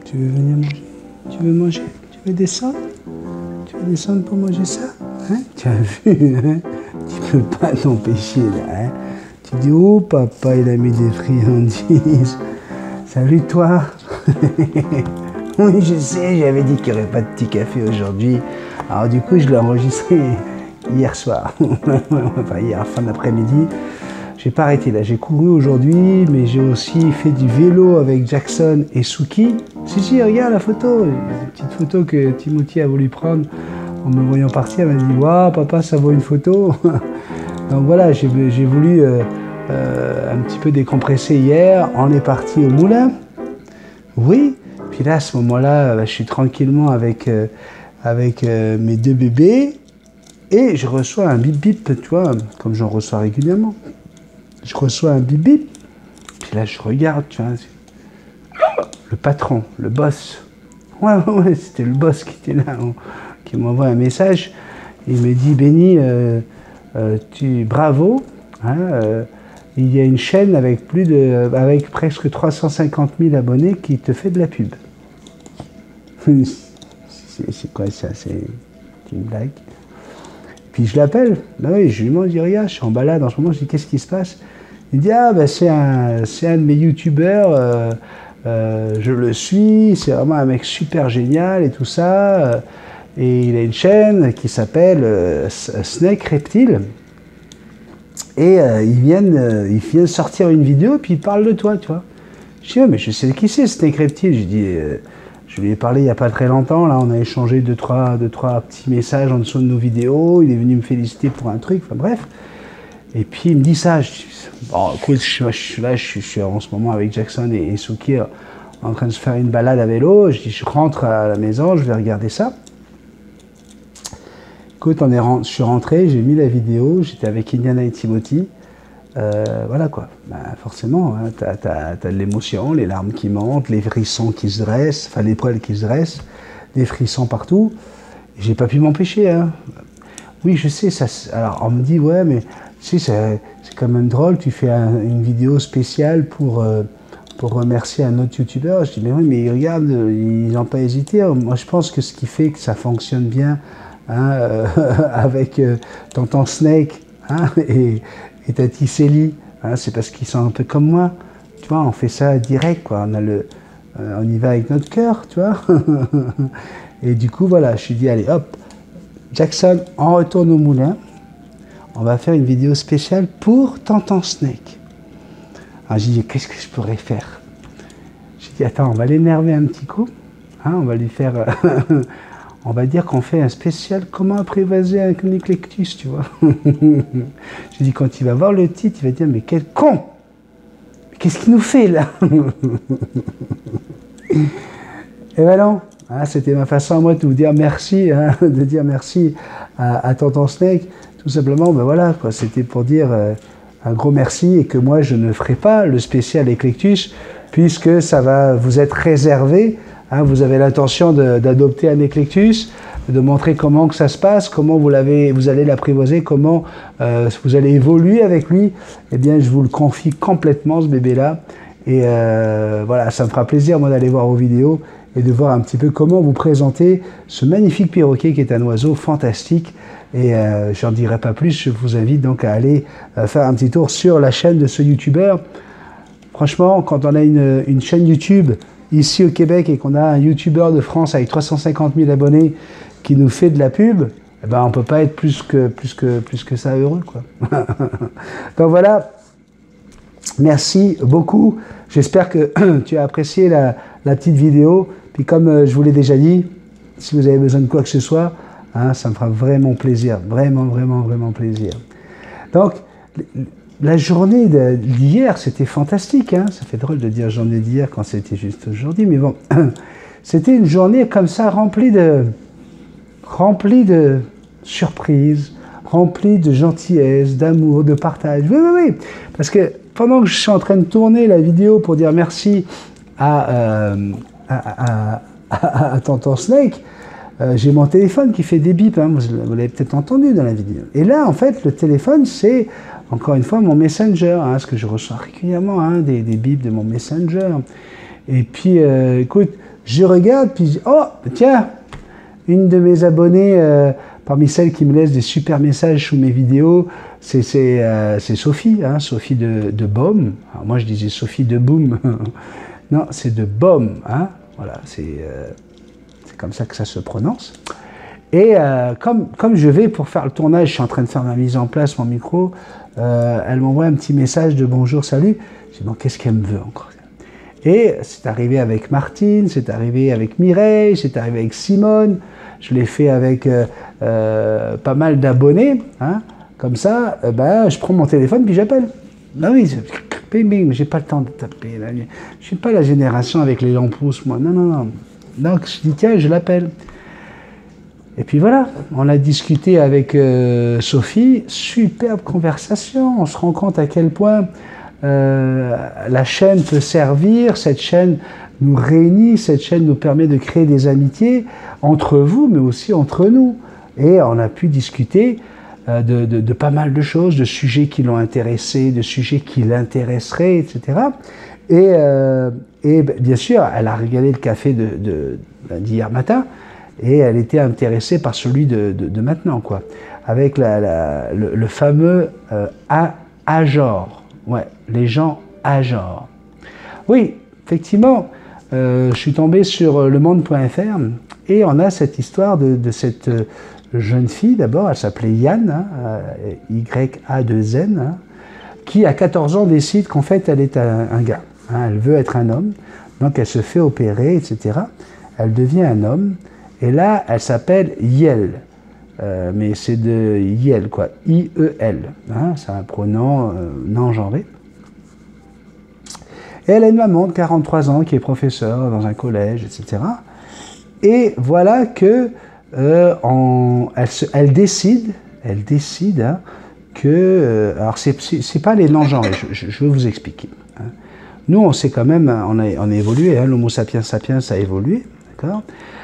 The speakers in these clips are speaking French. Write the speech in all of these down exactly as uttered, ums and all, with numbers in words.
Tu veux venir manger? Tu veux manger? Tu veux descendre? Tu veux descendre pour manger ça? Hein? Tu as vu, hein? Tu peux pas t'empêcher là, hein? Tu dis, oh papa, il a mis des friandises. Salut toi. Oui, je sais, j'avais dit qu'il n'y aurait pas de petit café aujourd'hui. Alors du coup, je l'ai enregistré hier soir. Enfin, hier, fin d'après-midi. J'ai pas arrêté là, j'ai couru aujourd'hui, mais j'ai aussi fait du vélo avec Jackson et Suki. Si, si, regarde la photo, une petite photo que Timothy a voulu prendre en me voyant partir. Elle m'a dit, waouh, papa, ça vaut une photo. Donc voilà, j'ai voulu euh, euh, un petit peu décompresser hier. On est parti au moulin. Oui, puis là, à ce moment-là, je suis tranquillement avec, euh, avec euh, mes deux bébés et je reçois un bip bip, tu vois, comme j'en reçois régulièrement. Je reçois un bip bip, puis là je regarde, tu vois, le patron, le boss. Ouais, ouais, ouais, c'était le boss qui était là, hein, qui m'envoie un message. Il me dit, Benny, euh, euh, tu, bravo, hein, euh, il y a une chaîne avec, plus de, avec presque trois cent cinquante mille abonnés qui te fait de la pub. C'est quoi ça? C'est une blague? Puis je l'appelle, ben oui, je lui demande, je dis, regarde, je suis en balade en ce moment, je dis, qu'est-ce qui se passe? Il dit, ah ben c'est un, un de mes youtubeurs, euh, euh, je le suis, c'est vraiment un mec super génial et tout ça, euh, et il a une chaîne qui s'appelle euh, Snake Reptile, et euh, il vient euh, il vient sortir une vidéo, puis il parle de toi, tu vois. Je dis, ouais, mais je sais qui c'est Snake Reptile, je dis, euh, je lui ai parlé il n'y a pas très longtemps, là on a échangé deux trois, deux, trois petits messages en dessous de nos vidéos, il est venu me féliciter pour un truc, enfin bref. Et puis il me dit ça, je dis, bon écoute, je, je, là je suis, je suis en ce moment avec Jackson et, et Suki en train de se faire une balade à vélo, je dis je rentre à la maison, je vais regarder ça. Écoute, on est, je suis rentré, j'ai mis la vidéo, j'étais avec Indiana et Timothy, euh, voilà quoi, ben, forcément, hein, t'as, t'as, t'as de l'émotion, les larmes qui montent, les frissons qui se dressent, enfin les poils qui se dressent, des frissons partout, j'ai pas pu m'empêcher, hein. Oui je sais, ça, alors on me dit ouais mais tu sais, c'est quand même drôle, tu fais un, une vidéo spéciale pour, euh, pour remercier un autre youtubeur. Je dis, mais oui, mais regarde, ils n'ont pas hésité. Moi, je pense que ce qui fait que ça fonctionne bien hein, euh, avec euh, Tonton Snake hein, et, et Tati Célie, hein, c'est parce qu'ils sont un peu comme moi. Tu vois, on fait ça direct, quoi. On, a le, euh, on y va avec notre cœur, tu vois. Et du coup, voilà, je suis dit, allez, hop, Jackson, on retourne au moulin. On va faire une vidéo spéciale pour Tonton Snake. Alors j'ai dit, qu'est-ce que je pourrais faire? J'ai dit, attends, on va l'énerver un petit coup. Hein, on va lui faire... on va dire qu'on fait un spécial comment apprivoiser un éclectus, tu vois. J'ai dit, quand il va voir le titre, il va dire, mais quel con! Qu'est-ce qu'il nous fait, là? Et ben non, hein, c'était ma façon à moi de vous dire merci, hein, de dire merci à, à Tonton Snake. Tout simplement, ben voilà, c'était pour dire euh, un gros merci et que moi je ne ferai pas le spécial éclectus puisque ça va vous être réservé. Hein, vous avez l'intention d'adopter un éclectus, de montrer comment que ça se passe, comment vous, l'avez, vous allez l'apprivoiser, comment euh, vous allez évoluer avec lui. Eh bien, je vous le confie complètement ce bébé-là. Et euh, voilà, ça me fera plaisir moi d'aller voir vos vidéos et de voir un petit peu comment vous présentez ce magnifique perroquet qui est un oiseau fantastique. Et euh, j'en dirai pas plus, je vous invite donc à aller euh, faire un petit tour sur la chaîne de ce youtubeur. Franchement, quand on a une, une chaîne YouTube ici au Québec et qu'on a un youtubeur de France avec trois cent cinquante mille abonnés qui nous fait de la pub, eh ben on ne peut pas être plus que, plus que, plus que ça heureux, quoi. Donc voilà, merci beaucoup. J'espère que tu as apprécié la, la petite vidéo. Puis comme euh, je vous l'ai déjà dit, si vous avez besoin de quoi que ce soit, hein, ça me fera vraiment plaisir, vraiment, vraiment, vraiment plaisir. Donc, la journée d'hier, c'était fantastique. Hein, ça fait drôle de dire journée d'hier quand c'était juste aujourd'hui, mais bon, c'était une journée comme ça remplie de, remplie de surprises, remplie de gentillesse, d'amour, de partage. Oui, oui, oui, parce que pendant que je suis en train de tourner la vidéo pour dire merci à, euh, à, à, à, à Tonton Snake, Euh, j'ai mon téléphone qui fait des bips, hein, vous, vous l'avez peut-être entendu dans la vidéo. Et là, en fait, le téléphone, c'est, encore une fois, mon Messenger, hein, parce que je reçois régulièrement hein, des, des bips de mon Messenger. Et puis, euh, écoute, je regarde, puis je dis, oh, tiens, une de mes abonnées, euh, parmi celles qui me laissent des super messages sous mes vidéos, c'est euh, Sophie, hein, Sophie de, de Baume. Alors moi, je disais Sophie de Boom. Non, c'est de Baume, hein. Voilà, c'est euh, comme ça que ça se prononce. Et euh, comme, comme je vais pour faire le tournage, je suis en train de faire ma mise en place, mon micro, euh, elle m'envoie un petit message de bonjour, salut. Je dis, bon, qu'est-ce qu'elle me veut encore? Et c'est arrivé avec Martine, c'est arrivé avec Mireille, c'est arrivé avec Simone. Je l'ai fait avec euh, euh, pas mal d'abonnés, hein. Comme ça, euh, ben, je prends mon téléphone puis j'appelle. Ben oui, bing bing, mais j'ai pas le temps de taper. Là. Je suis pas la génération avec les lampouses, moi. Non, non, non. Donc je dis tiens, je l'appelle. Et puis voilà, on a discuté avec euh, Sophie, superbe conversation. On se rend compte à quel point euh, la chaîne peut servir, cette chaîne nous réunit, cette chaîne nous permet de créer des amitiés entre vous, mais aussi entre nous. Et on a pu discuter euh, de, de, de pas mal de choses, de sujets qui l'ont intéressé, de sujets qui l'intéresseraient, et cetera. Et, euh, et bien sûr, elle a regardé le café d'hier de, de, matin, et elle était intéressée par celui de, de, de maintenant, quoi. Avec la, la, le, le fameux euh, A-genre. Ouais, les gens A-genre. Oui, effectivement, euh, je suis tombé sur le monde point F R et on a cette histoire de, de cette jeune fille, d'abord, elle s'appelait Yann, hein, Y A deux N, hein, qui à quatorze ans décide qu'en fait elle est un, un gars. Hein, elle veut être un homme, donc elle se fait opérer, et cetera. Elle devient un homme, et là elle s'appelle Yel, euh, mais c'est de Yel, quoi, I E L, hein, c'est un pronom euh, non genré. Et elle a une maman de quarante-trois ans qui est professeure dans un collège, et cetera. Et voilà que euh, en, elle, se, elle décide, elle décide hein, que, euh, alors c'est c'est pas les non-genrés, je, je, je vais vous expliquer. Hein. Nous, on sait quand même, on a, on a évolué, hein, l'Homo sapiens sapiens a évolué, d'accord.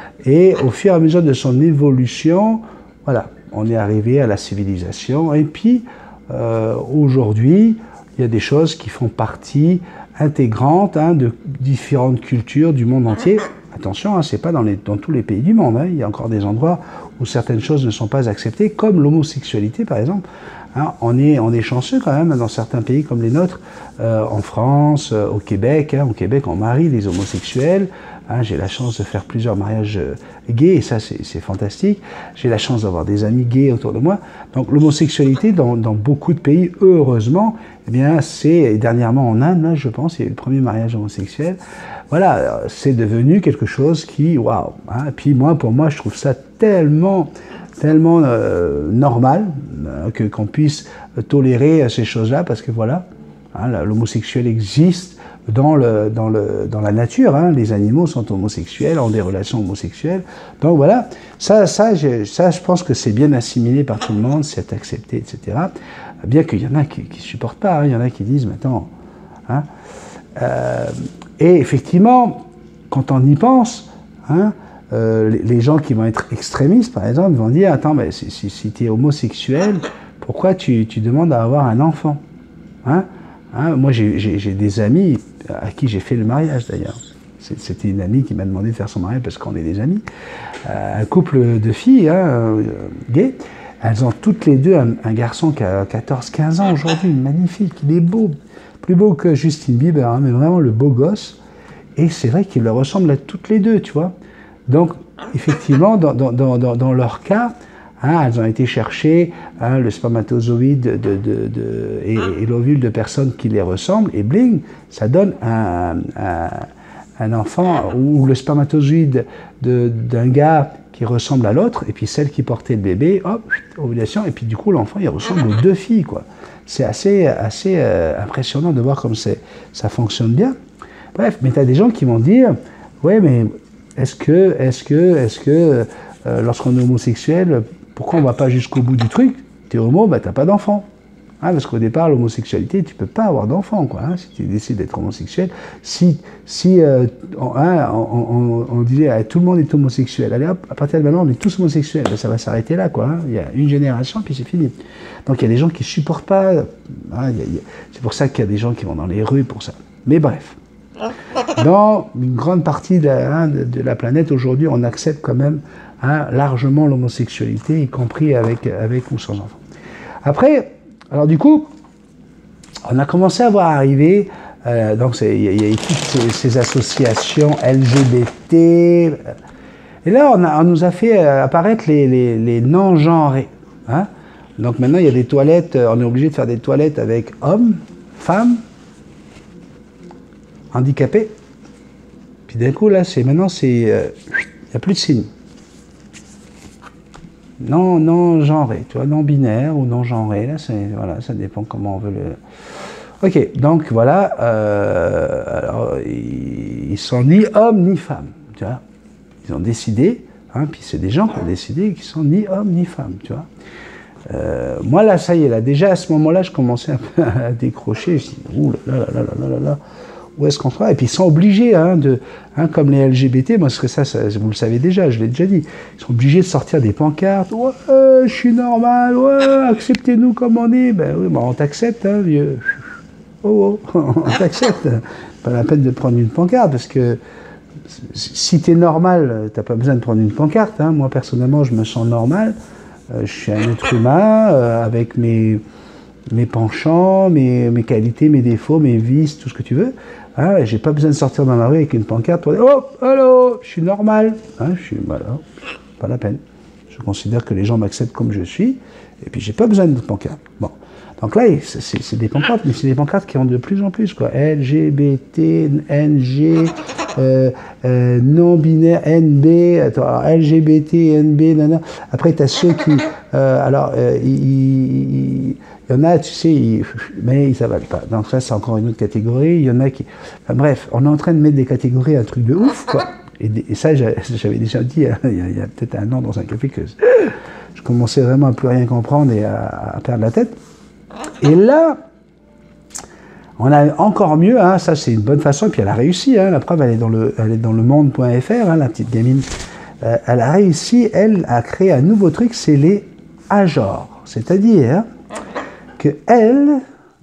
Et au fur et à mesure de son évolution, voilà, on est arrivé à la civilisation. Et puis euh, aujourd'hui, il y a des choses qui font partie intégrante hein, de différentes cultures du monde entier. Attention, hein, c'est pas dans, les, dans tous les pays du monde. Hein. Il y a encore des endroits où certaines choses ne sont pas acceptées, comme l'homosexualité par exemple. Hein, on, est, on est chanceux quand même dans certains pays comme les nôtres, euh, en France, euh, au Québec. Hein, au Québec, on marie les homosexuels. Hein, j'ai la chance de faire plusieurs mariages euh, gays, et ça c'est fantastique. J'ai la chance d'avoir des amis gays autour de moi. Donc l'homosexualité, dans, dans beaucoup de pays, heureusement, eh bien c'est, dernièrement en Inde, là, je pense, il y a eu le premier mariage homosexuel. Voilà, c'est devenu quelque chose qui, waouh. Hein, et puis moi, pour moi, je trouve ça tellement, tellement euh, normal euh, que qu'on puisse tolérer ces choses-là, parce que voilà, hein, l'homosexuel existe dans, le, dans, le, dans la nature. Hein, les animaux sont homosexuels, ont des relations homosexuelles. Donc voilà, ça, ça, je, ça, je pense que c'est bien assimilé par tout le monde, c'est accepté, et cetera. Bien qu'il y en a qui ne supportent pas, hein, il y en a qui disent, mais attends, hein, euh, et effectivement, quand on y pense, hein, euh, les, les gens qui vont être extrémistes, par exemple, vont dire, attends, mais si, si, si tu es homosexuel, pourquoi tu, tu demandes à avoir un enfant, hein, hein, moi, j'ai des amis à qui j'ai fait le mariage, d'ailleurs. C'était une amie qui m'a demandé de faire son mariage parce qu'on est des amis. Euh, un couple de filles, hein, euh, gays, elles ont toutes les deux un, un garçon qui a quatorze quinze ans aujourd'hui, magnifique, il est beau, plus beau que Justin Bieber, hein, mais vraiment le beau gosse. Et c'est vrai qu'il leur ressemble à toutes les deux, tu vois. Donc, effectivement, dans, dans, dans, dans leur cas, hein, elles ont été chercher hein, le spermatozoïde de, de, de, et, et l'ovule de personnes qui les ressemblent, et bling, ça donne un, un, un enfant, ou le spermatozoïde d'un gars qui ressemble à l'autre, et puis celle qui portait le bébé, hop, ovulation, et puis du coup l'enfant il ressemble aux deux filles, quoi. C'est assez, assez euh, impressionnant de voir comme ça fonctionne bien. Bref, mais tu as des gens qui vont dire, ouais, mais est-ce que, est-ce que, est-ce que, euh, lorsqu'on est homosexuel, pourquoi on ne va pas jusqu'au bout du truc? Tu es homo, bah, tu n'as pas d'enfant. Hein, parce qu'au départ, l'homosexualité, tu ne peux pas avoir d'enfant, quoi. Hein, si tu décides d'être homosexuel, si, si euh, on, hein, on, on, on disait ah, tout le monde est homosexuel, allez hop, à partir de maintenant, on est tous homosexuels, ben, ça va s'arrêter là, quoi. Hein. Il y a une génération, puis c'est fini. Donc il y a des gens qui ne supportent pas. Hein, c'est pour ça qu'il y a des gens qui vont dans les rues pour ça. Mais bref. dans une grande partie de la, hein, de, de la planète, aujourd'hui, on accepte quand même hein, largement l'homosexualité, y compris avec, avec ou sans enfants. Après, alors du coup, on a commencé à voir arriver, euh, donc il y, y a toutes ces, ces associations L G B T, et là on, a, on nous a fait apparaître les, les, les non-genrés. Hein. Donc maintenant il y a des toilettes, on est obligé de faire des toilettes avec hommes, femmes, handicapés. Puis d'un coup là, c'est maintenant c'est, il euh, n'y a plus de signes. Non, non genré, tu vois, non binaire ou non genré, là, c'est, voilà, ça dépend comment on veut le. Ok, donc voilà, euh, alors, ils, ils sont ni hommes ni femmes, tu vois. Ils ont décidé, hein, puis c'est des gens qui ont décidé qu'ils sont ni hommes ni femmes, tu vois. Euh, moi là, ça y est, là, déjà à ce moment-là, je commençais un peu à décrocher, je dis, ouh là là là là là là là. Où est-ce qu'on va? Et puis ils sont obligés, hein, de, hein, comme les L G B T, moi ce serait ça, ça, vous le savez déjà, je l'ai déjà dit, ils sont obligés de sortir des pancartes, ouais, euh, je suis normal, ouais, acceptez-nous comme on est. Ben oui, ben on t'accepte, hein, vieux. Oh, oh, on t'accepte. Pas la peine de prendre une pancarte, parce que si t'es normal, t'as pas besoin de prendre une pancarte. Hein. Moi personnellement, je me sens normal, euh, je suis un être humain euh, avec mes, mes penchants, mes, mes qualités, mes défauts, mes vices, tout ce que tu veux. Hein, j'ai pas besoin de sortir dans la rue avec une pancarte pour dire « Oh, allô, je suis normal hein, ». Je suis, voilà, pas la peine. Je considère que les gens m'acceptent comme je suis, et puis j'ai pas besoin de pancarte. Bon. Donc là, c'est des pancartes, mais c'est des pancartes qui ont de plus en plus, quoi. L G B T, N G, euh, euh, non-binaire, N B, attends, alors, L G B T, N B, nanana. Après, tu as ceux qui... Euh, alors, euh, il y en a, tu sais, ils, mais ils s'avalent pas. Donc ça, c'est encore une autre catégorie. Il y en a qui... Enfin, bref, on est en train de mettre des catégories, un truc de ouf, quoi. Et, et ça, j'avais déjà dit, hein, il y a, a peut-être un an dans un café, que je commençais vraiment à plus rien comprendre et à, à perdre la tête. Et là, on a encore mieux, hein, ça c'est une bonne façon, et puis elle a réussi, hein, la preuve elle est dans le, elle est dans le monde point F R, hein, la petite gamine, euh, elle a réussi, elle, à créer un nouveau truc, c'est les A-genres, c'est-à-dire hein, que elle,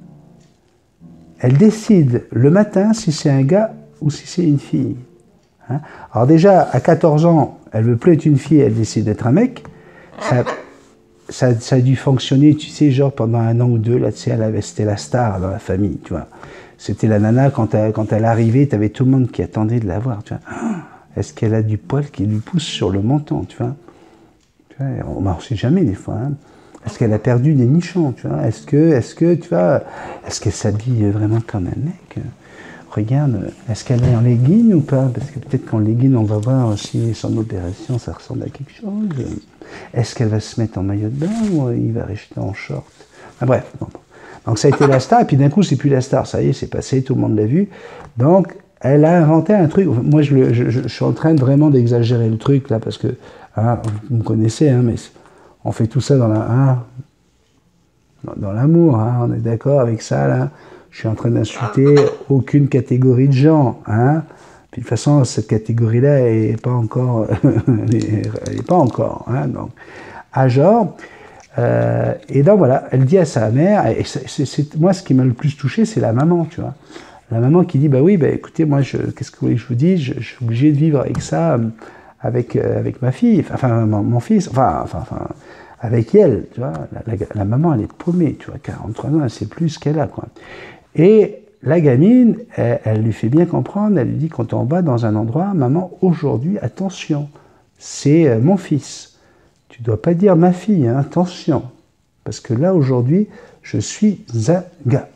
elle décide le matin si c'est un gars ou si c'est une fille. Hein. Alors déjà, à quatorze ans, elle veut plus être une fille, elle décide d'être un mec, ça... Ça, ça a dû fonctionner, tu sais, genre pendant un an ou deux, là, tu sais, elle avait, c'était la star dans la famille, tu vois. C'était la nana, quand elle, quand elle arrivait, tu avais tout le monde qui attendait de la voir, tu vois. Est-ce qu'elle a du poil qui lui pousse sur le menton, tu vois, tu vois on ne sait jamais des fois, hein. Est-ce qu'elle a perdu des nichons, tu vois. Est-ce que, est-ce que, tu vois, est-ce qu'elle s'habille vraiment comme un mec? Regarde, est-ce qu'elle est en legging ou pas? Parce que peut-être qu'en legging, on va voir si son opération, ça ressemble à quelque chose. Est-ce qu'elle va se mettre en maillot de bain ou il va rester en short? Ah, bref, bon. Donc ça a été la star, et puis d'un coup, c'est plus la star. Ça y est, c'est passé, tout le monde l'a vu. Donc, elle a inventé un truc. Moi, je, le, je, je, je suis en train de vraiment d'exagérer le truc, là, parce que, hein, vous me connaissez, hein, mais on fait tout ça dans la, hein, dans, dans l'amour, hein, on est d'accord avec ça, là. Je suis en train d'insulter aucune catégorie de gens, hein. Puis de toute façon, cette catégorie-là n'est pas encore, elle est pas encore, hein. Donc, à genre, euh, et donc voilà, elle dit à sa mère, et c'est, c'est, moi, ce qui m'a le plus touché, c'est la maman, tu vois. La maman qui dit, bah oui, bah écoutez, moi, je, qu'est-ce que vous voulez que je vous dise, je, je suis obligé de vivre avec ça, avec, euh, avec ma fille, enfin, mon, mon fils, enfin, enfin, enfin, avec elle, tu vois. La, la, la maman, elle est paumée, tu vois, quarante-trois ans, elle sait plus ce qu'elle a, quoi. Et la gamine, elle, elle lui fait bien comprendre, elle lui dit, quand on va dans un endroit, maman, aujourd'hui, attention, c'est mon fils. Tu ne dois pas dire ma fille, hein, attention. Parce que là, aujourd'hui, je suis un gars.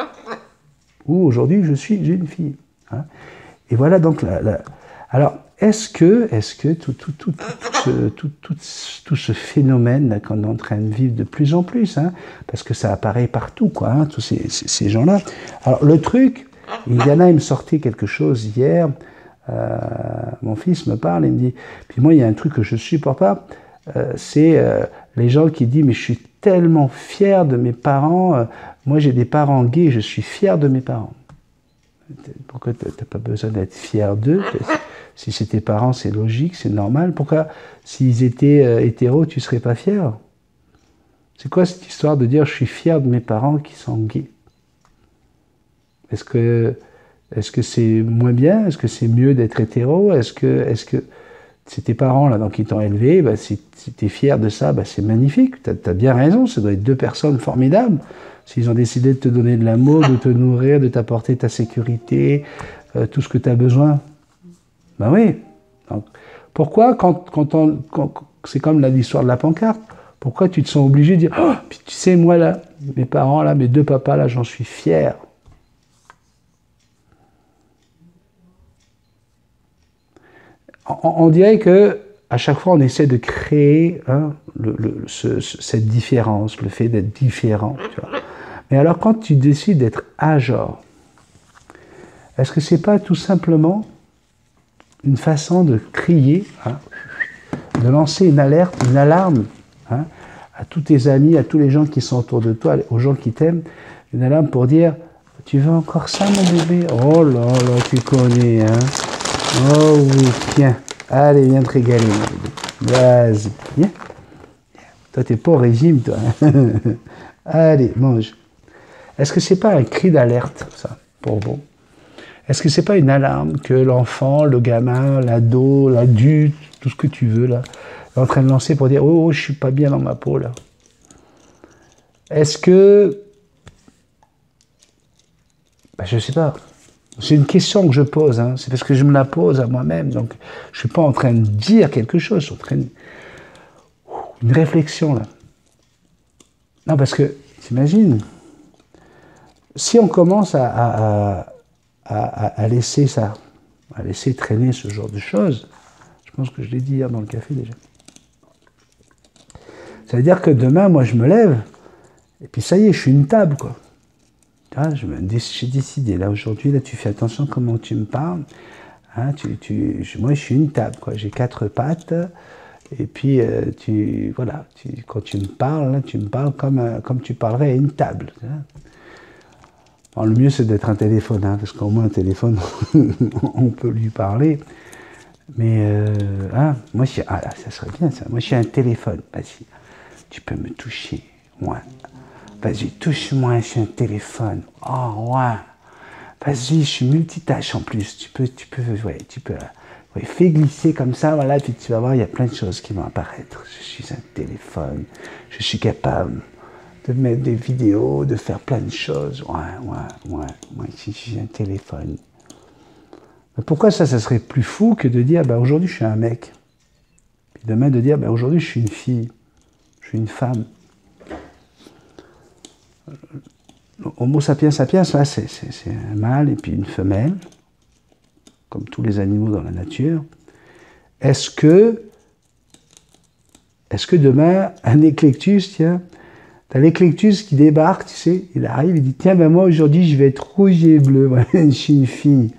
Ou aujourd'hui, je suis une fille. Hein. Et voilà donc la... la... Alors, est-ce que, est-ce que tout, tout, tout, tout, ce, tout, tout, tout ce phénomène qu'on est en train de vivre de plus en plus, hein, parce que ça apparaît partout, quoi, hein, tous ces, ces, ces gens-là. Alors, le truc, il y en a, il me sortait quelque chose hier, euh, mon fils me parle, il me dit, puis moi, il y a un truc que je ne supporte pas, euh, c'est euh, les gens qui disent, mais je suis tellement fier de mes parents, euh, moi j'ai des parents gays, je suis fier de mes parents. Pourquoi tu n'as pas besoin d'être fier d'eux? Si c'est tes parents, c'est logique, c'est normal. Pourquoi, s'ils étaient euh, hétéros, tu ne serais pas fier? C'est quoi cette histoire de dire « je suis fier de mes parents qui sont gays » Est-ce que Est-ce que c'est moins bien? Est-ce que c'est mieux d'être hétéro? Est-ce que, est-ce que c'est tes parents là, donc, qui t'ont élevé, bah, si, si tu es fier de ça, bah, c'est magnifique, tu as bien raison, ça doit être deux personnes formidables. S'ils ont décidé de te donner de l'amour, de te nourrir, de t'apporter ta sécurité, euh, tout ce que tu as besoin, ben oui. Donc, pourquoi, quand, quand, on, quand c'est comme l'histoire de la pancarte, pourquoi tu te sens obligé de dire oh, puis tu sais, moi là, mes parents là, mes deux papas là, j'en suis fier. On, on dirait que à chaque fois, on essaie de créer hein, le, le, ce, ce, cette différence, le fait d'être différent. Tu vois. Mais alors, quand tu décides d'être à genre, est-ce que c'est pas tout simplement une façon de crier, hein, de lancer une alerte, une alarme hein, à tous tes amis, à tous les gens qui sont autour de toi, aux gens qui t'aiment, une alarme pour dire « Tu veux encore ça, mon bébé? Oh là là, tu connais, hein? Oh oui, tiens, allez, viens te régaler, mon bébé. Vas-y, viens. Toi, t'es pas au régime, toi. Allez, mange. » Est-ce que c'est pas un cri d'alerte, ça, pour vous? Est-ce que c'est pas une alarme que l'enfant, le gamin, l'ado, l'adulte, tout ce que tu veux, là, est en train de lancer pour dire « Oh, oh je suis pas bien dans ma peau, là. » Est-ce que... Ben, je sais pas. C'est une question que je pose, hein. C'est parce que je me la pose à moi-même, donc je suis pas en train de dire quelque chose, je suis en train de... Une réflexion, là. Non, parce que, t'imagines, si on commence à... à, à À, à laisser ça, à laisser traîner ce genre de choses. Je pense que je l'ai dit hier dans le café déjà. Ça veut dire que demain, moi, je me lève, et puis ça y est, je suis une table, quoi. Ah, j'ai décidé, là, aujourd'hui, là, tu fais attention comment tu me parles. Hein, tu, tu, je, moi, je suis une table, quoi. J'ai quatre pattes, et puis, euh, tu, voilà, tu, quand tu me parles, là, tu me parles comme, euh, comme tu parlerais à une table. Hein. Alors, le mieux, c'est d'être un téléphone, hein, parce qu'au moins, un téléphone, on peut lui parler. Mais, euh, hein, moi, je, ah, ça serait bien, ça. Moi, je suis un téléphone. Vas-y, tu peux me toucher. Ouais. Vas-y, touche-moi, je suis un téléphone. Oh, ouais. Vas-y, je suis multitâche en plus. Tu peux, tu peux, ouais, tu peux. Ouais, fais glisser comme ça, voilà, puis tu vas voir, il y a plein de choses qui vont apparaître. Je suis un téléphone. Je suis capable de mettre des vidéos, de faire plein de choses. Ouais, ouais, ouais, moi ici, j'ai un téléphone. Mais pourquoi ça, ça serait plus fou que de dire, bah, aujourd'hui, je suis un mec. Puis demain, de dire, bah, aujourd'hui, je suis une fille. Je suis une femme. Homo sapiens sapiens, là, c'est un mâle et puis une femelle, comme tous les animaux dans la nature. Est-ce que, est-ce que demain, un éclectus, tiens, t'as l'éclectus qui débarque, tu sais, il arrive, il dit, tiens, ben moi aujourd'hui je vais être rouge et bleu, ouais, je suis une fille.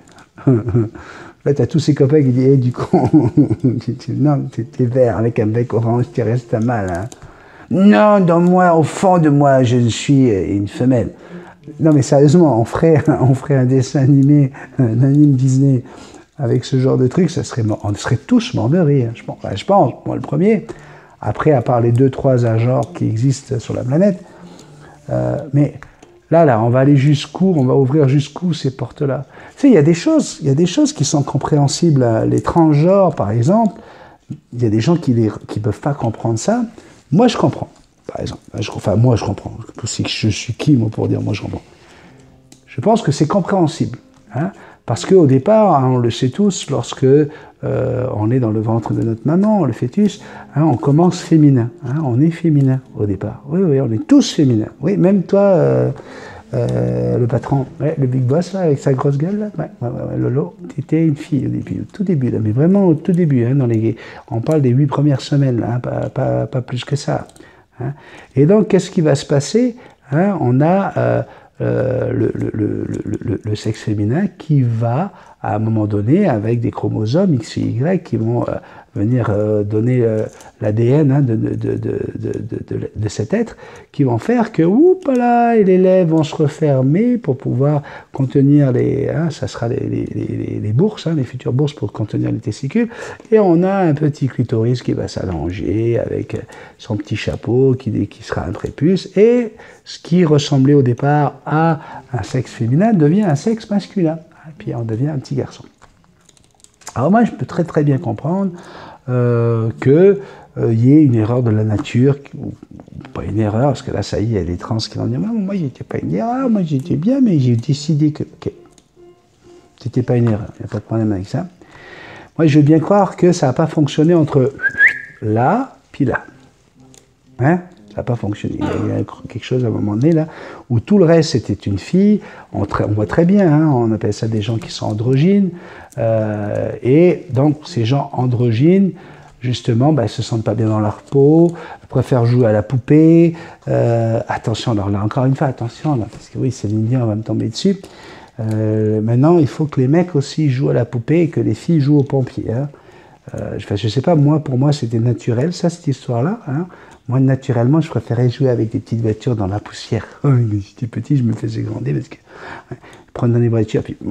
Là, t'as tous ses copains qui disent, hé, hey, du con, non, t'es vert avec un bec orange, tu restes mal. Hein. Non, dans moi, au fond de moi, je suis une femelle. Non, mais sérieusement, on ferait, on ferait un dessin animé, un anime Disney avec ce genre de truc, ça serait, on serait tous morts de rire, je pense, enfin, je pense, moi le premier. Après, à part les deux, trois genres qui existent sur la planète. Euh, mais là, là, on va aller jusqu'où? On va ouvrir jusqu'où ces portes-là? Tu sais, il y a des choses, il y a des choses qui sont compréhensibles. Les transgenres, par exemple, il y a des gens qui ne qui peuvent pas comprendre ça. Moi, je comprends, par exemple. Je, enfin, moi, je comprends. Je suis qui, moi, pour dire moi, je comprends? Je pense que c'est compréhensible. Hein, parce qu'au départ, hein, on le sait tous, lorsque euh, on est dans le ventre de notre maman, le fœtus, hein, on commence féminin. Hein, on est féminin au départ. Oui, oui, on est tous féminins. Oui, même toi, euh, euh, le patron, ouais, le big boss, là, avec sa grosse gueule, là, ouais, ouais, ouais, Lolo, tu étais une fille au début, au tout début, là, mais vraiment au tout début. Hein, dans les, on parle des huit premières semaines, là, hein, pas, pas, pas plus que ça. Hein. Et donc, qu'est-ce qui va se passer? Hein, on a... Euh, Euh, le, le, le, le, le sexe féminin qui va, à un moment donné, avec des chromosomes X et Y qui vont euh, venir euh, donner euh, l'A D N hein, de, de, de, de, de, de, de cet être, qui vont faire que, oups là, et les lèvres vont se refermer pour pouvoir contenir les, hein, ça sera les, les, les, les bourses, hein, les futures bourses pour contenir les testicules, et on a un petit clitoris qui va s'allonger avec son petit chapeau qui, qui sera un prépuce, et ce qui ressemblait au départ à un sexe féminin devient un sexe masculin, puis on devient un petit garçon. Alors moi, je peux très très bien comprendre euh, qu'il euh, y ait une erreur de la nature, ou pas une erreur, parce que là, ça y est, il y a des trans qui vont dire « Moi, j'étais pas une erreur, moi j'étais bien, mais j'ai décidé que... Okay. » C'était pas une erreur, il n'y a pas de problème avec ça. Moi, je veux bien croire que ça n'a pas fonctionné entre là, puis là. Hein? Ça n'a pas fonctionné. Il y, a, il y a quelque chose à un moment donné, là, où tout le reste, c'était une fille. On, on voit très bien, hein, on appelle ça des gens qui sont androgynes. Euh, et donc, ces gens androgynes, justement, ben, ils ne se sentent pas bien dans leur peau, préfèrent jouer à la poupée. Euh, attention, alors là, encore une fois, attention, là, parce que oui, c'est l'Indien, on va me tomber dessus. Euh, maintenant, il faut que les mecs aussi jouent à la poupée et que les filles jouent aux pompiers. Hein. Euh, je ne sais pas, moi, pour moi, c'était naturel, ça, cette histoire-là. Hein. Moi, naturellement, je préférais jouer avec des petites voitures dans la poussière. Quand j'étais petit, je me faisais gronder parce que ouais, prendre dans les voitures, puis tu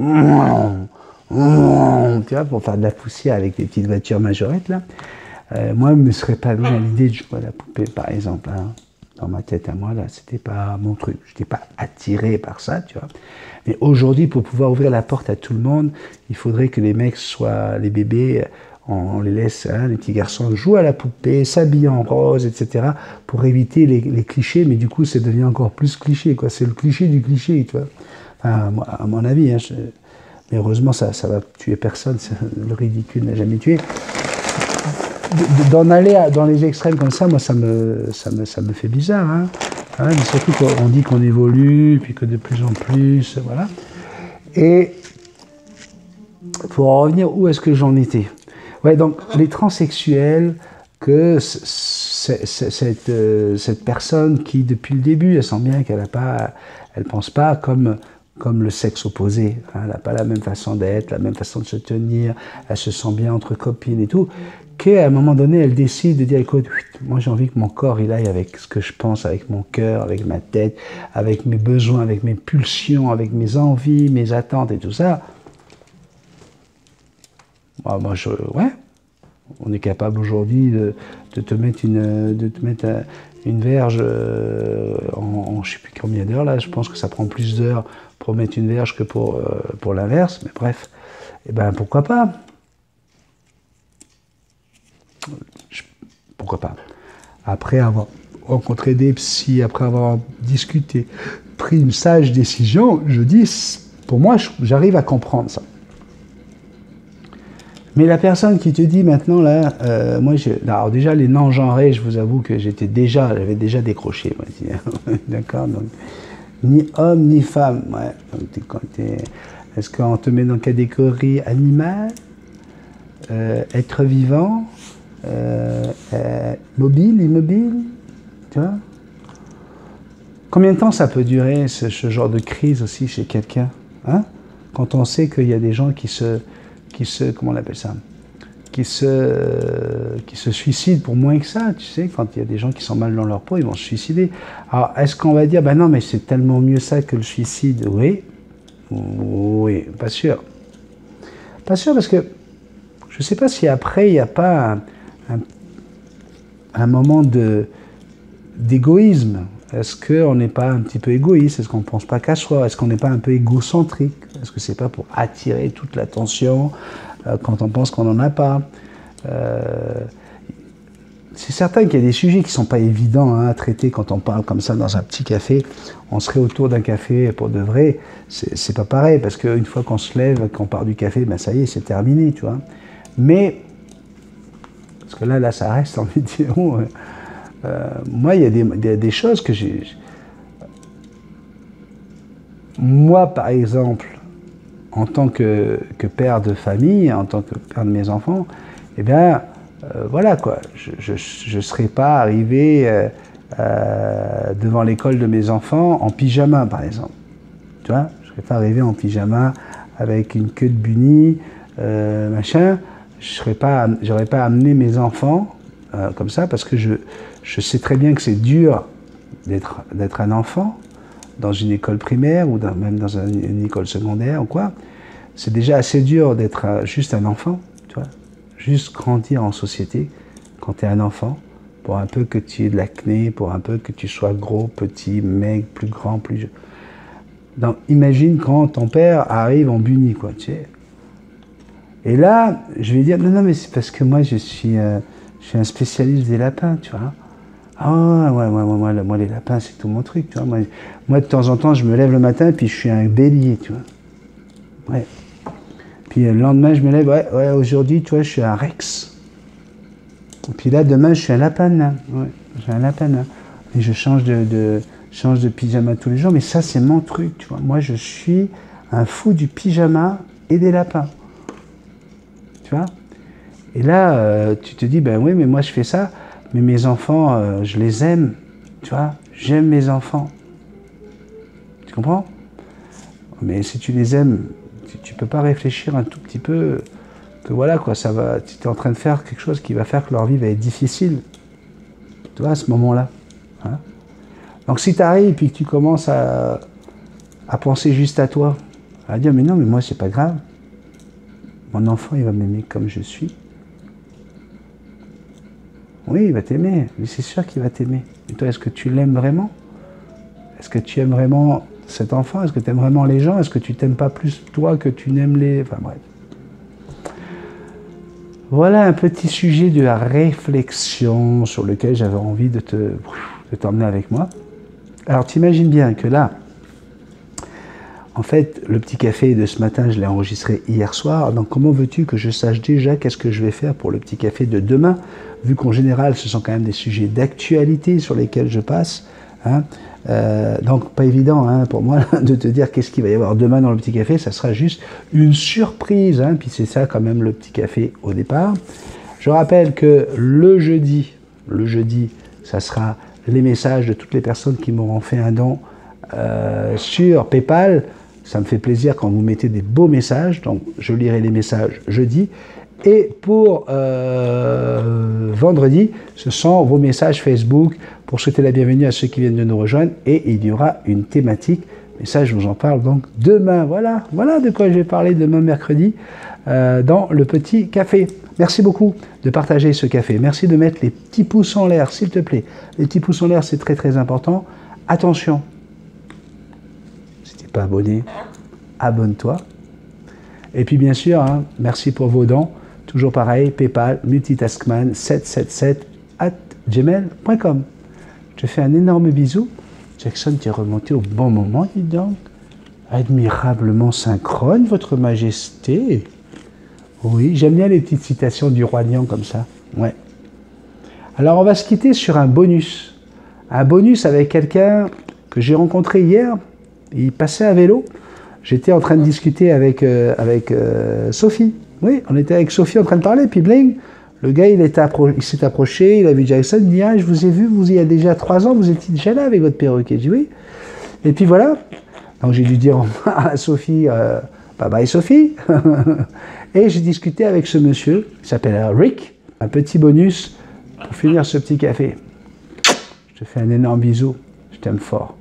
vois, pour faire de la poussière avec des petites voitures majorettes, là. Euh, moi, je ne me serais pas mis à l'idée de jouer à la poupée, par exemple. Hein. Dans ma tête à moi, là, c'était pas mon truc. Je n'étais pas attiré par ça, tu vois. Mais aujourd'hui, pour pouvoir ouvrir la porte à tout le monde, il faudrait que les mecs soient, les bébés, on les laisse, hein, les petits garçons jouent à la poupée, s'habiller en rose, et cetera, pour éviter les, les clichés, mais du coup, ça devient encore plus cliché, quoi. C'est le cliché du cliché, tu vois. Enfin, à mon avis, hein, je... mais heureusement, ça, ça va tuer personne, le ridicule n'a jamais tué. D'en aller à, dans les extrêmes comme ça, moi, ça me, ça me, ça me fait bizarre. Hein. Hein, mais surtout qu'on dit qu'on évolue, puis que de plus en plus, voilà. Et pour en revenir, où est-ce que j'en étais? Ouais, donc les transsexuels, que cette, cette, cette personne qui, depuis le début, elle sent bien qu'elle a pas, elle pense pas comme comme le sexe opposé. Hein, elle n'a pas la même façon d'être, la même façon de se tenir, elle se sent bien entre copines et tout, qu'à un moment donné, elle décide de dire, écoute, moi j'ai envie que mon corps il aille avec ce que je pense, avec mon cœur, avec ma tête, avec mes besoins, avec mes pulsions, avec mes envies, mes attentes et tout ça. Moi, moi je, ouais, on est capable aujourd'hui de, de te mettre une, de te mettre une verge en, en je ne sais plus combien d'heures là. Je pense que ça prend plus d'heures pour mettre une verge que pour, euh, pour l'inverse, mais bref, eh ben pourquoi pas? Je, pourquoi pas? Après avoir rencontré des psys, après avoir discuté, pris une sage décision, je dis, pour moi, j'arrive à comprendre ça. Mais la personne qui te dit maintenant, là, euh, moi, je, alors déjà, les non-genrés, je vous avoue que j'étais déjà, j'avais déjà décroché, moi, d'accord, donc, ni homme, ni femme, ouais, donc est-ce qu'on te met dans la catégorie animal, euh, être vivant, euh, euh, mobile, immobile, tu vois? Combien de temps ça peut durer, ce, ce genre de crise aussi chez quelqu'un, hein? Quand on sait qu'il y a des gens qui se... qui se, comment on appelle ça, qui se, qui se suicident pour moins que ça, tu sais, quand il y a des gens qui sont mal dans leur peau, ils vont se suicider. Alors, est-ce qu'on va dire, ben non, mais c'est tellement mieux ça que le suicide? Oui, oui, pas sûr. Pas sûr parce que je ne sais pas si après, il n'y a pas un, un, un moment de, d'égoïsme. Est-ce qu'on n'est pas un petit peu égoïste? Est-ce qu'on ne pense pas qu'à soi? Est-ce qu'on n'est pas un peu égocentrique? Est-ce que c'est pas pour attirer toute l'attention euh, quand on pense qu'on n'en a pas? euh, C'est certain qu'il y a des sujets qui ne sont pas évidents hein, à traiter quand on parle comme ça dans un petit café. On serait autour d'un café pour de vrai. C'est pas pareil parce qu'une fois qu'on se lève, qu'on part du café, ben ça y est, c'est terminé, tu vois. Mais, parce que là, là ça reste en vidéo. Euh, moi, il y a des, des, des choses que j'ai... Moi, par exemple, en tant que, que père de famille, en tant que père de mes enfants, eh bien, euh, voilà quoi, je ne serais pas arrivé euh, euh, devant l'école de mes enfants en pyjama, par exemple. Tu vois, je ne serais pas arrivé en pyjama avec une queue de bunny, euh, machin. Je n'aurais pas, j'aurais pas amené mes enfants euh, comme ça parce que je, je sais très bien que c'est dur d'être d'être un enfant dans une école primaire ou dans, même dans un, une école secondaire ou quoi. C'est déjà assez dur d'être euh, juste un enfant, tu vois. Juste grandir en société quand tu es un enfant, pour un peu que tu aies de l'acné, pour un peu que tu sois gros, petit, maigre, plus grand, plus... Donc imagine quand ton père arrive en buni, quoi, tu sais. Et là, je vais dire, non, non, mais c'est parce que moi, je suis, euh, je suis un spécialiste des lapins, tu vois. Ah ouais, ouais, ouais, moi, moi les lapins, c'est tout mon truc, tu vois. Moi, moi, de temps en temps, je me lève le matin, puis je suis un bélier, tu vois. Ouais. Puis le lendemain, je me lève, ouais, ouais, aujourd'hui, tu vois, je suis un rex. Et puis là, demain, je suis un lapin nain. Ouais, je suis un lapin nain. Et je change de, de, change de pyjama tous les jours, mais ça, c'est mon truc, tu vois. Moi, je suis un fou du pyjama et des lapins. Tu vois. Et là, euh, tu te dis, ben oui, mais moi, je fais ça. Mais mes enfants, euh, je les aime, tu vois, j'aime mes enfants. Tu comprends? Mais si tu les aimes, tu ne peux pas réfléchir un tout petit peu que voilà, quoi, ça va, tu es en train de faire quelque chose qui va faire que leur vie va être difficile. Tu vois, à ce moment-là. Hein? Donc si tu arrives et puis que tu commences à, à penser juste à toi, à dire, mais non, mais moi, c'est pas grave. Mon enfant, il va m'aimer comme je suis. Oui, il va t'aimer, mais c'est sûr qu'il va t'aimer. Et toi, est-ce que tu l'aimes vraiment? Est-ce que tu aimes vraiment cet enfant? Est-ce que tu aimes vraiment les gens? Est-ce que tu t'aimes pas plus toi que tu n'aimes les... Enfin bref. Voilà un petit sujet de la réflexion sur lequel j'avais envie de te, de t'emmener avec moi. Alors t'imagines bien que là, en fait, le petit café de ce matin, je l'ai enregistré hier soir. Donc comment veux-tu que je sache déjà qu'est-ce que je vais faire pour le petit café de demain? Vu qu'en général, ce sont quand même des sujets d'actualité sur lesquels je passe. Hein. Euh, donc pas évident hein, pour moi de te dire qu'est-ce qu'il va y avoir demain dans le petit café. Ça sera juste une surprise. Hein. Puis c'est ça quand même le petit café au départ. Je rappelle que le jeudi, le jeudi, ça sera les messages de toutes les personnes qui m'auront fait un don euh, sur PayPal. Ça me fait plaisir quand vous mettez des beaux messages, donc je lirai les messages jeudi. Et pour euh, vendredi, ce sont vos messages Facebook pour souhaiter la bienvenue à ceux qui viennent de nous rejoindre. Et il y aura une thématique, mais ça je vous en parle donc demain. Voilà, voilà de quoi je vais parler demain mercredi euh, dans le petit café. Merci beaucoup de partager ce café. Merci de mettre les petits pouces en l'air, s'il te plaît. Les petits pouces en l'air, c'est très très important. Attention. Pas abonné, abonne-toi. Et puis bien sûr, hein, merci pour vos dons. Toujours pareil, PayPal, multitaskman sept sept sept arobase gmail point com. Je te fais un énorme bisou. Jackson, tu es remonté au bon moment, dis donc. Admirablement synchrone, votre majesté. Oui, j'aime bien les petites citations du roi lion comme ça. Ouais. Alors on va se quitter sur un bonus. Un bonus avec quelqu'un que j'ai rencontré hier. Il passait à vélo. J'étais en train de discuter avec, euh, avec euh, Sophie. Oui, on était avec Sophie en train de parler, puis bling, le gars, il s'est approché, il a vu Jackson, il dit, ah, je vous ai vu, vous il y a déjà trois ans, vous étiez déjà là avec votre perroquet. Je dis oui. Et puis voilà. Donc j'ai dû dire à Sophie, euh, bye bye Sophie. Et j'ai discuté avec ce monsieur, qui s'appelle Rick, un petit bonus pour finir ce petit café. Je te fais un énorme bisou, je t'aime fort.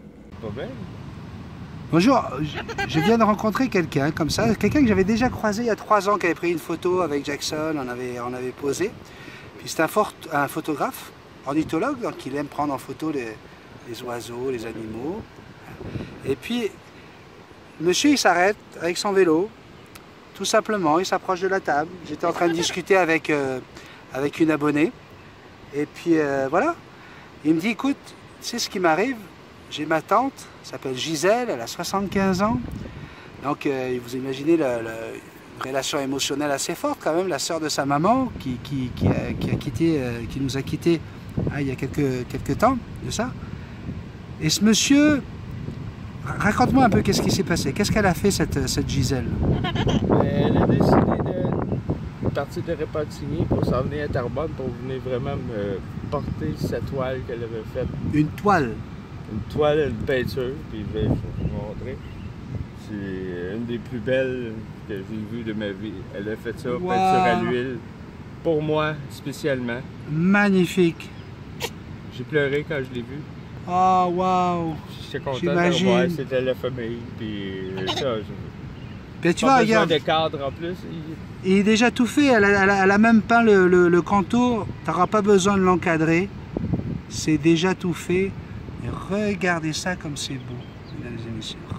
Bonjour, je viens de rencontrer quelqu'un comme ça, quelqu'un que j'avais déjà croisé il y a trois ans, qui avait pris une photo avec Jackson, on avait, on avait posé. Puis c'est un, un photographe, ornithologue, donc il aime prendre en photo les, les oiseaux, les animaux. Et puis, monsieur il s'arrête avec son vélo, tout simplement, il s'approche de la table. J'étais en train de discuter avec, euh, avec une abonnée. Et puis euh, voilà, il me dit, écoute, tu sais ce qui m'arrive? J'ai ma tante, elle s'appelle Gisèle, elle a soixante-quinze ans. Donc euh, vous imaginez la, la, une relation émotionnelle assez forte quand même, la sœur de sa maman qui, qui, qui, a, qui, a quitté, euh, qui nous a quittés hein, il y a quelques, quelques temps de ça. Et ce monsieur, raconte-moi un peu qu'est-ce qui s'est passé, qu'est-ce qu'elle a fait cette, cette Gisèle? Elle a décidé de partir de Repentigny pour s'en venir à Terrebonne pour venir vraiment me porter sa toile qu'elle avait faite. Une toile? Une toile, une peinture, puis je vais vous montrer. C'est une des plus belles que j'ai vues de ma vie. Elle a fait ça, wow. Peinture à l'huile, pour moi spécialement. Magnifique. J'ai pleuré quand je l'ai vue. Oh, wow. J'étais content de revoir, c'était la famille, puis ça, je... Puis tu vois, regarde. De cadre en plus. Il est déjà tout fait, elle a, elle a, elle a même peint le, le, le contour, tu n'auras pas besoin de l'encadrer. C'est déjà tout fait. Et regardez ça comme c'est beau, mesdames et messieurs.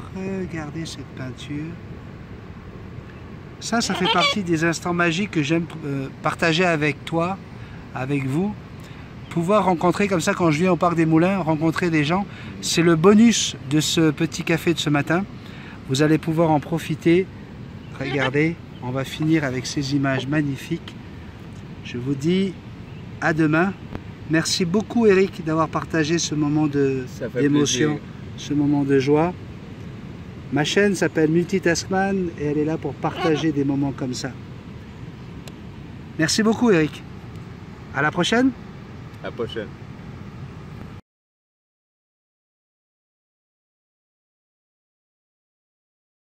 Regardez cette peinture. Ça, ça fait partie des instants magiques que j'aime euh, partager avec toi, avec vous. Pouvoir rencontrer comme ça, quand je viens au Parc des Moulins, rencontrer des gens, c'est le bonus de ce petit café de ce matin. Vous allez pouvoir en profiter. Regardez, on va finir avec ces images magnifiques. Je vous dis à demain. Merci beaucoup Eric d'avoir partagé ce moment d'émotion, ce moment de joie. Ma chaîne s'appelle Multitaskman et elle est là pour partager des moments comme ça. Merci beaucoup Eric. À la prochaine. À la prochaine.